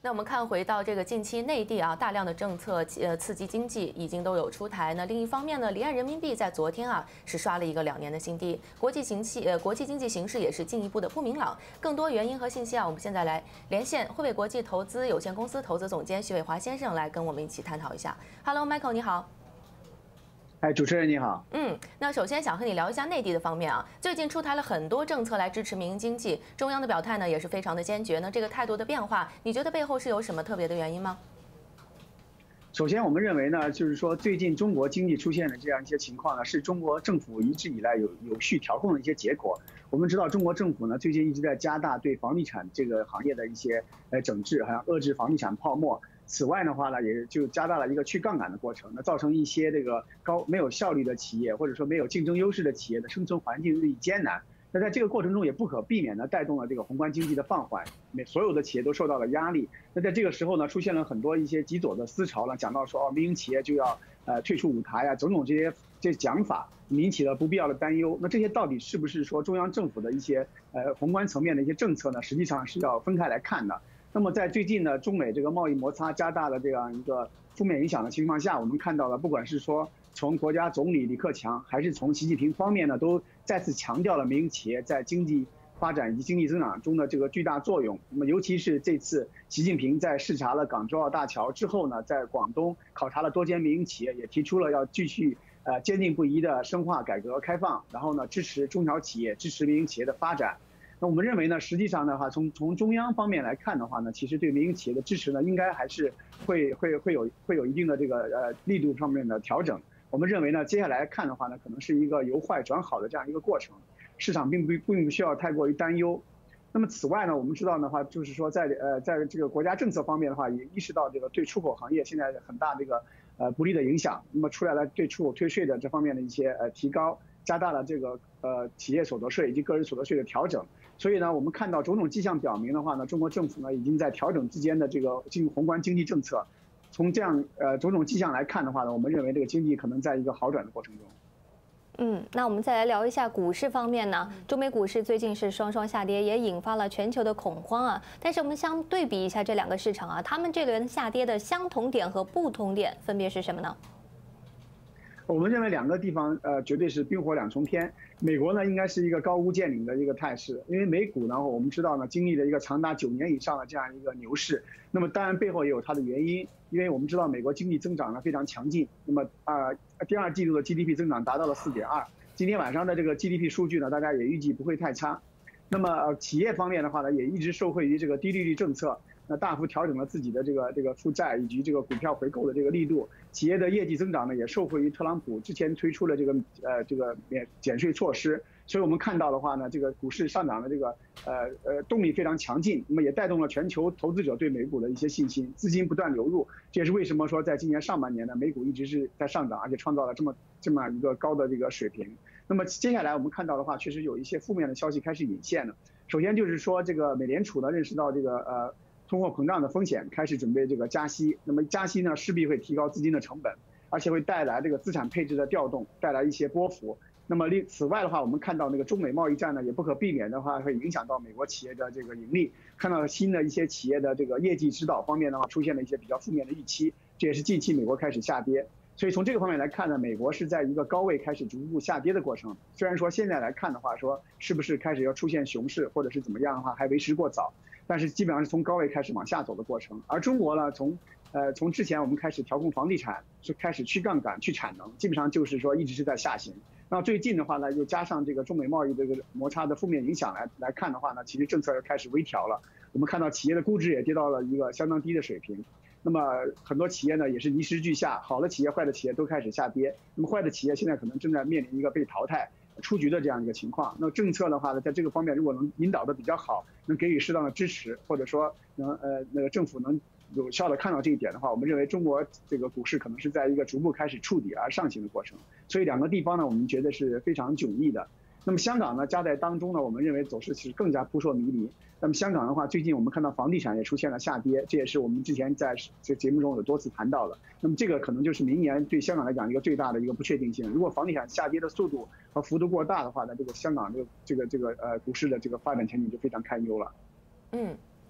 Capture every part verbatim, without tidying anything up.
那我们看回到这个近期内地啊，大量的政策呃刺激经济已经都有出台。那另一方面呢，离岸人民币在昨天啊是刷了一个两年的新低，国际形势呃国际经济形势也是进一步的不明朗。更多原因和信息啊，我们现在来连线汇伟国际投资有限公司投资总监徐伟华先生来跟我们一起探讨一下。Hello，Michael， 你好。 哎，主持人你好。 嗯，那首先想和你聊一下内地的方面啊，最近出台了很多政策来支持民营经济，中央的表态呢也是非常的坚决。那这个态度的变化，你觉得背后是有什么特别的原因吗？ 首先，我们认为呢，就是说最近中国经济出现的这样一些情况呢，是中国政府一直以来有有序调控的一些结果。我们知道，中国政府呢最近一直在加大对房地产这个行业的一些呃整治，还有遏制房地产泡沫。 此外的话呢，也就加大了一个去杠杆的过程，那造成一些这个高没有效率的企业，或者说没有竞争优势的企业的生存环境日益艰难。那在这个过程中，也不可避免的带动了这个宏观经济的放缓，每所有的企业都受到了压力。那在这个时候呢，出现了很多一些极左的思潮呢，讲到说哦，民营企业就要呃退出舞台啊，种种这些这些讲法，引起了不必要的担忧。那这些到底是不是说中央政府的一些呃宏观层面的一些政策呢？实际上是要分开来看的。 那么在最近呢，中美这个贸易摩擦加大了这样一个负面影响的情况下，我们看到了，不管是说从国家总理李克强，还是从习近平方面呢，都再次强调了民营企业在经济发展以及经济增长中的这个巨大作用。那么尤其是这次习近平在视察了港珠澳大桥之后呢，在广东考察了多间民营企业，也提出了要继续呃坚定不移的深化改革开放，然后呢支持中小企业、支持民营企业的发展。 那我们认为呢，实际上的话，从从中央方面来看的话呢，其实对民营企业的支持呢，应该还是会会会有会有一定的这个呃力度上面的调整。我们认为呢，接下来看的话呢，可能是一个由坏转好的这样一个过程，市场并不并不需要太过于担忧。那么此外呢，我们知道的话，就是说在呃在这个国家政策方面的话，也意识到这个对出口行业现在很大这个呃不利的影响，那么出来了对出口退税的这方面的一些呃提高，加大了这个呃企业所得税以及个人所得税的调整。 所以呢，我们看到种种迹象表明的话呢，中国政府呢已经在调整之间的这个经宏观经济政策。从这样呃种种迹象来看的话呢，我们认为这个经济可能在一个好转的过程中。 嗯，那我们再来聊一下股市方面呢。中美股市最近是双双下跌，也引发了全球的恐慌啊。但是我们相对比一下这两个市场啊，他们这轮下跌的相同点和不同点分别是什么呢？ 我们认为两个地方呃绝对是冰火两重天。美国呢应该是一个高屋建瓴的一个态势，因为美股呢我们知道呢经历了一个长达九年以上的这样一个牛市，那么当然背后也有它的原因，因为我们知道美国经济增长呢非常强劲，那么啊、呃、第二季度的 G D P 增长达到了 四点二， 今天晚上的这个 G D P 数据呢大家也预计不会太差。那么、呃、企业方面的话呢也一直受惠于这个低利率政策。 那大幅调整了自己的这个这个负债以及这个股票回购的这个力度，企业的业绩增长呢也受惠于特朗普之前推出的这个呃这个免减税措施，所以我们看到的话呢，这个股市上涨的这个呃呃动力非常强劲，那么也带动了全球投资者对美股的一些信心，资金不断流入，这也是为什么说在今年上半年呢，美股一直是在上涨，而且创造了这么这么一个高的这个水平。那么接下来我们看到的话，确实有一些负面的消息开始引现了。首先就是说，这个美联储呢认识到这个呃。 通货膨胀的风险，开始准备这个加息。那么加息呢，势必会提高资金的成本，而且会带来这个资产配置的调动，带来一些波幅。那么另此外的话，我们看到那个中美贸易战呢，也不可避免的话会影响到美国企业的这个盈利。看到新的一些企业的这个业绩指导方面的话，出现了一些比较负面的预期，这也是近期美国开始下跌。所以从这个方面来看呢，美国是在一个高位开始逐步下跌的过程。虽然说现在来看的话，说是不是开始要出现熊市或者是怎么样的话，还为时过早。 但是基本上是从高位开始往下走的过程，而中国呢，从呃从之前我们开始调控房地产，是开始去杠杆、去产能，基本上就是说一直是在下行。那最近的话呢，又加上这个中美贸易这个摩擦的负面影响来来看的话呢，其实政策又开始微调了。我们看到企业的估值也跌到了一个相当低的水平。那么很多企业呢也是泥石俱下，好的企业、坏的企业都开始下跌。那么坏的企业现在可能正在面临一个被淘汰。 出局的这样一个情况，那政策的话呢，在这个方面如果能引导的比较好，能给予适当的支持，或者说能呃那个政府能有效的看到这一点的话，我们认为中国这个股市可能是在一个逐步开始触底而上行的过程。所以两个地方呢，我们觉得是非常迥异的。那么香港呢，夹在当中呢，我们认为走势是更加扑朔迷离。那么香港的话，最近我们看到房地产也出现了下跌，这也是我们之前在这节目中有多次谈到的。那么这个可能就是明年对香港来讲一个最大的一个不确定性。如果房地产下跌的速度和幅度过大的话呢，这个香港这个这个这个呃股市的这个发展前景就非常堪忧了。 嗯。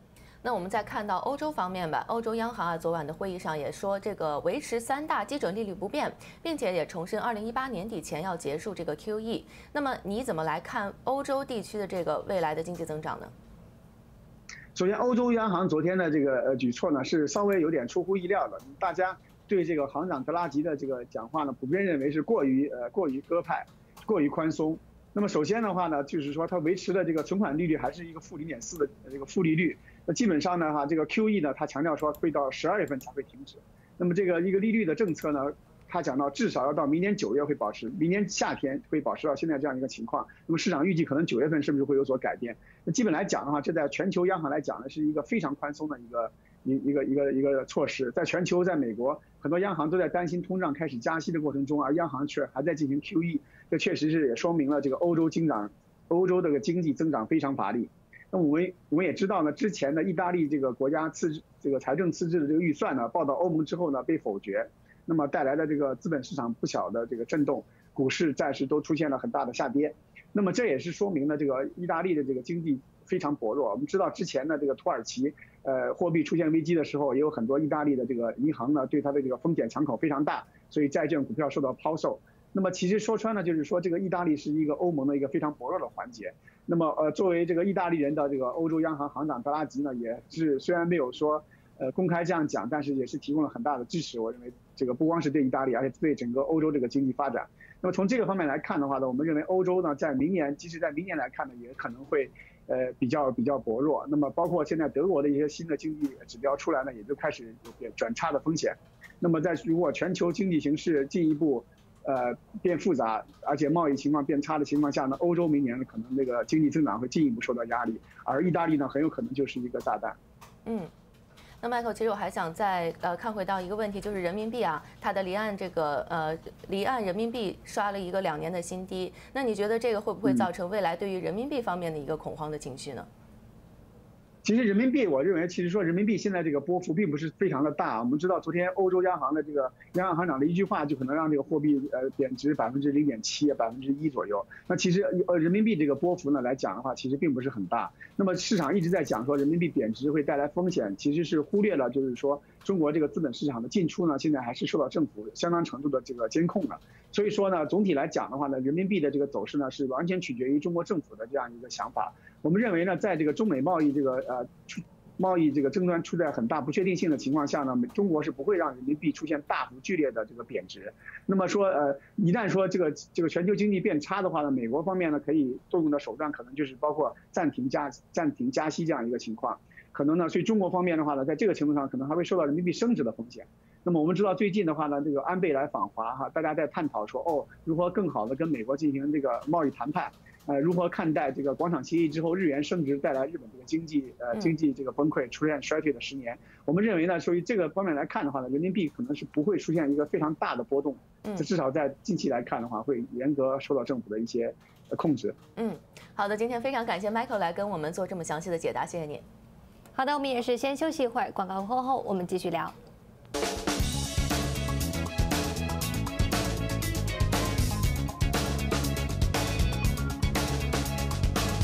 那我们再看到欧洲方面吧，欧洲央行啊昨晚的会议上也说，这个维持三大基准利率不变，并且也重申二零一八年底前要结束这个 Q E。那么你怎么来看欧洲地区的这个未来的经济增长呢？ 首先，欧洲央行昨天的这个呃举措呢是稍微有点出乎意料的，大家对这个行长德拉吉的这个讲话呢，普遍认为是过于呃过于鸽派，过于宽松。那么首先的话呢，就是说它维持的这个存款利率还是一个负零点四的这个负利率。那基本上呢哈，这个 Q E 呢，它强调说会到十二月份才会停止。那么这个一个利率的政策呢，他讲到至少要到明年九月会保持，明年夏天会保持到现在这样一个情况。那么市场预计可能九月份是不是会有所改变？那基本来讲的话，这在全球央行来讲呢，是一个非常宽松的一个一一个一个一个措施。在全球，在美国，很多央行都在担心通胀开始加息的过程中，而央行却还在进行 Q E。这确实是也说明了这个欧洲增长，欧洲这个经济增长非常乏力。那我们我们也知道呢，之前的意大利这个国家赤字这个财政赤字的这个预算呢，报到欧盟之后呢被否决，那么带来的这个资本市场不小的这个震动，股市、债市都出现了很大的下跌。那么这也是说明了这个意大利的这个经济非常薄弱。我们知道之前呢，这个土耳其呃货币出现危机的时候，也有很多意大利的这个银行呢对它的这个风险敞口非常大，所以债券、股票受到抛售。那么其实说穿了就是说，这个意大利是一个欧盟的一个非常薄弱的环节。那么呃，作为这个意大利人的这个欧洲央行行长德拉吉呢，也是虽然没有说呃公开这样讲，但是也是提供了很大的支持。我认为这个不光是对意大利，而且对整个欧洲这个经济发展。那么从这个方面来看的话呢，我们认为欧洲呢在明年，即使在明年来看呢，也可能会呃比较比较薄弱。那么包括现在德国的一些新的经济指标出来呢，也就开始有点转差的风险。那么在如果全球经济形势进一步呃，变复杂，而且贸易情况变差的情况下呢，欧洲明年可能这个经济增长会进一步受到压力，而意大利呢，很有可能就是一个炸弹。 嗯，那 Michael， 其实我还想再呃看回到一个问题，就是人民币啊，它的离岸这个呃离岸人民币刷了一个两年的新低，那你觉得这个会不会造成未来对于人民币方面的一个恐慌的情绪呢？ 其实人民币，我认为其实说人民币现在这个波幅并不是非常的大。我们知道昨天欧洲央行的这个央行行长的一句话，就可能让这个货币呃贬值百分之零点七、百分之一左右。那其实呃人民币这个波幅呢来讲的话，其实并不是很大。那么市场一直在讲说人民币贬值会带来风险，其实是忽略了就是说中国这个资本市场的进出呢，现在还是受到政府相当程度的这个监控的。所以说呢，总体来讲的话呢，人民币的这个走势呢是完全取决于中国政府的这样一个想法。我们认为呢，在这个中美贸易这个呃贸易这个争端处在很大不确定性的情况下呢，中国是不会让人民币出现大幅剧烈的这个贬值。那么说呃，一旦说这个这个全球经济变差的话呢，美国方面呢可以动用的手段可能就是包括暂停加暂停加息这样一个情况。可能呢，所以中国方面的话呢，在这个程度上可能还会受到人民币升值的风险。那么我们知道最近的话呢，这个安倍来访华哈，大家在探讨说哦，如何更好的跟美国进行这个贸易谈判。呃，如何看待这个广场协议之后日元升值带来日本这个经济呃经济这个崩溃出现衰退的十年？我们认为呢，所以这个方面来看的话呢，人民币可能是不会出现一个非常大的波动，这至少在近期来看的话，会严格受到政府的一些控制。 嗯，好的，今天非常感谢 Michael 来跟我们做这么详细的解答，谢谢您。 好的，我们也是先休息一会儿，广告过后我们继续聊。